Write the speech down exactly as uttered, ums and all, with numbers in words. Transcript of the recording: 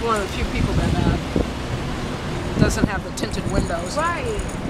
one of the few people that uh, doesn't have the tinted windows. Right.